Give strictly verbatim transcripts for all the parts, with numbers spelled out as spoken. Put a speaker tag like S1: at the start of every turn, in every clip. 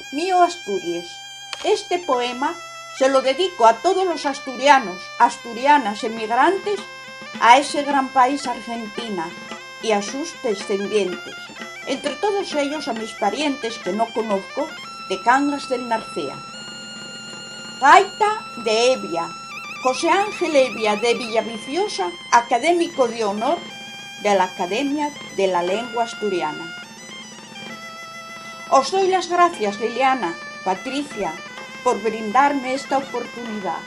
S1: Mío Asturias. Este poema se lo dedico a todos los asturianos, asturianas emigrantes a ese gran país Argentina y a sus descendientes, entre todos ellos a mis parientes que no conozco de Cangas del Narcea. Gaita de Evia, José Ángel Evia de Villaviciosa, académico de honor de la Academia de la Lengua Asturiana. Os doy las gracias, Liliana, Patricia, por brindarme esta oportunidad.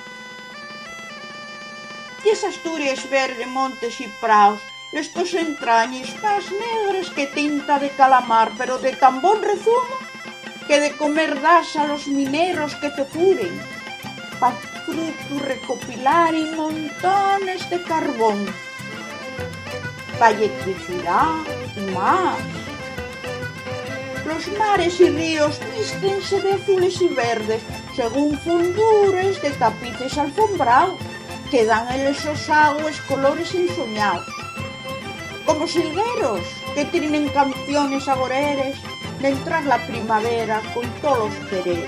S1: Y es Asturias verde, montes y praos, estos entrañas más negras que tinta de calamar, pero de tan bon rezumo que de comer das a los mineros que te furen, pa' fruto recopilar en montones de carbón, pa' electricidad y más. Los mares y ríos vístense de azules y verdes, según fundures de tapices alfombrados, que dan en esos aguas colores ensoñados, como silgueros que tienen canciones agoreres de entrar la primavera con todos los quereres.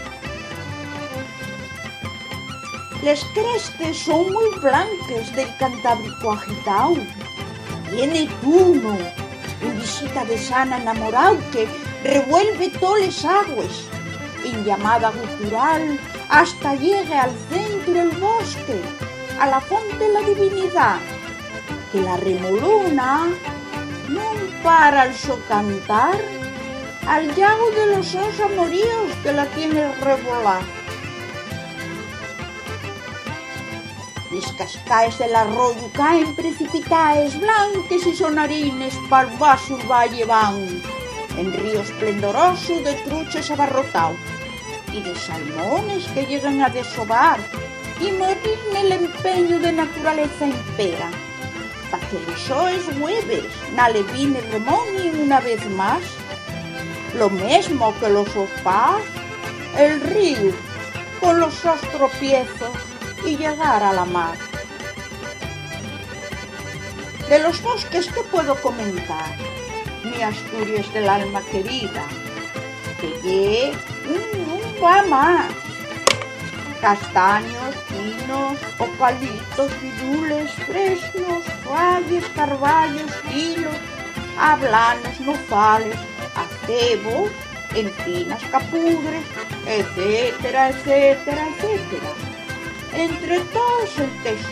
S1: Les crestes son muy blancas del Cantábrico agitao, viene Tuno en visita de sana enamorado que revuelve todas las aguas en llamada gutural hasta llegue al centro del bosque, a la fonte de la divinidad, que la remolona no para al so cantar al llago de los sos amoríos que la tiene revolar. Las cascaes del arroyo caen precipitaes blanques y sonarines pa'l vaso valle van, en río esplendoroso de truches abarrotados y de salmones que llegan a desovar y morir en el empeño de naturaleza impera, pa' que les oes hueves na levine remonien una vez más, lo mismo que los opás, el río con los sos tropiezos y llegar a la mar. De los bosques, ¿qué puedo comentar? Mi Asturias del alma querida, que lle un, un va más. Castaños, pinos, opalitos, virules, fresnos, valles, carvallos, tilos, hablanos, nopales, acebos, encinas, capudres, etcétera, etcétera, etcétera. Entre todos el texto.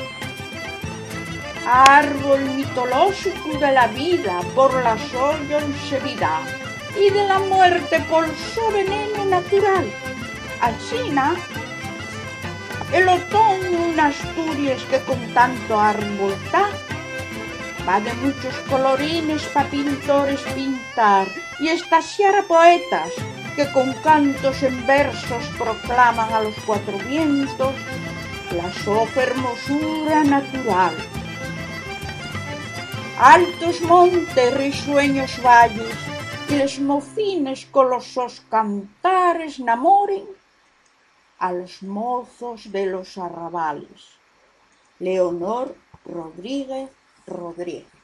S1: Árbol mitológico de la vida por la su longevidad y de la muerte por su veneno natural. Asina, el otoño en Asturias que con tanto árbol está, va de muchos colorines pa' pintores pintar y estasiar a poetas que con cantos en versos proclaman a los cuatro vientos la su hermosura natural. Altos montes, risueños valles, y les mocines con los sos cantares namoren a los mozos de los arrabales. Leonor Rodríguez Rodríguez.